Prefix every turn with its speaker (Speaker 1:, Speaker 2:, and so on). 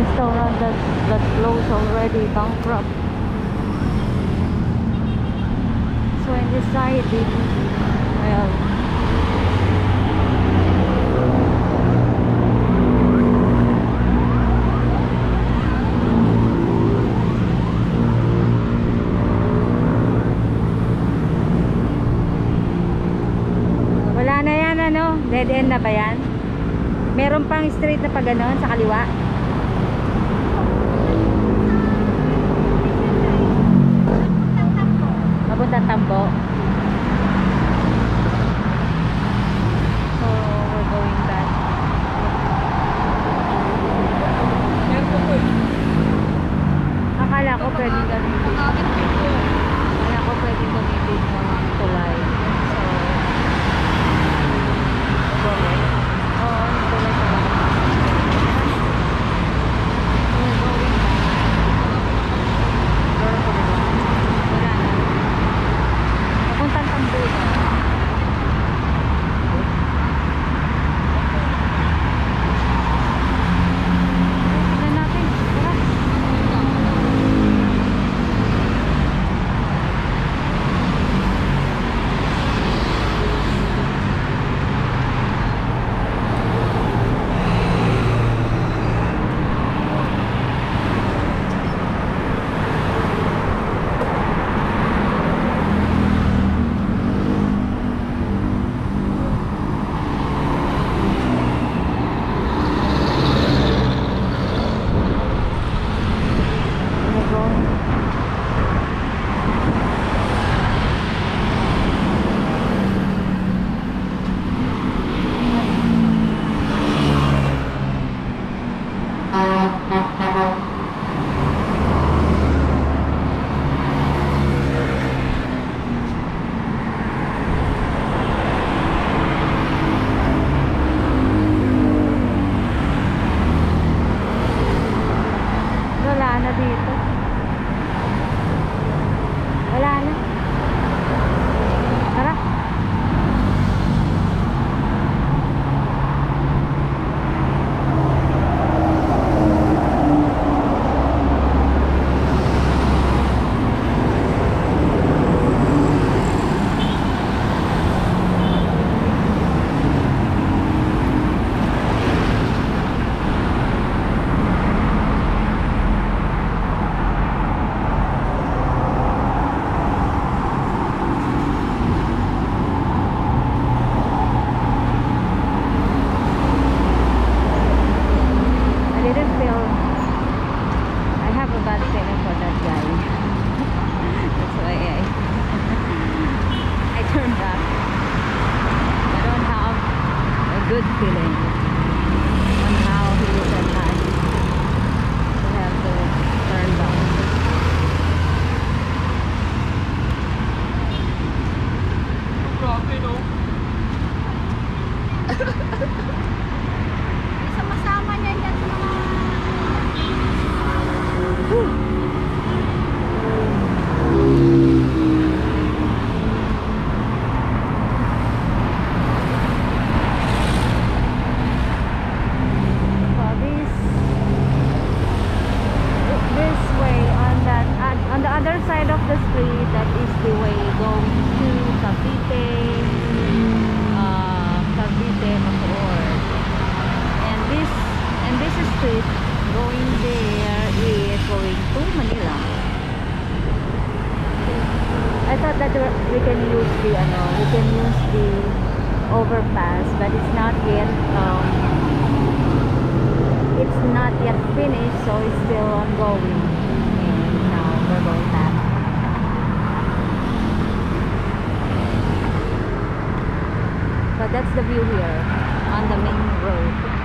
Speaker 1: restaurant that closed already, bankrupt. So I decided, well, wala na yan, ano, dead end na ba yan? Meron pang straight na pa ganon sa kaliwa. Papuntang Tambo. So we're going back. Akala ko pwedeng gamitin. Akala ko pwedeng gamitin ng tulay. So oo, tulay pa lang. We're going back. Pero ko diba? Wala na. Papuntang Tambo na. Tignan natin. Tara. Wala na dito. Wala na. Tara. I have a bad feeling for that guy. That's why I turned back. I don't have a good feeling on how he looked at us. So I have to turn back.
Speaker 2: Grabe, no?
Speaker 3: Sama-sama niya yan sa mga...
Speaker 1: This way on the other side of the street, that is the way going to Cavite, Bacoor. And this street going there is going to Manila. I thought that we can use the overpass, but it's not yet finished, so it's still ongoing. And now we're going back. But that's the view here on the main road.